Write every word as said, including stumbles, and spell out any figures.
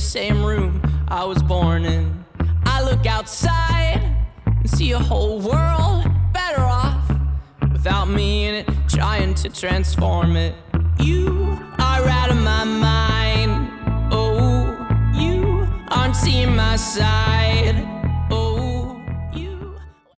same room I was born in. I look outside and see a whole world better off without me in it, trying to transform it. You are out of my mind. Oh, you aren't seeing my side.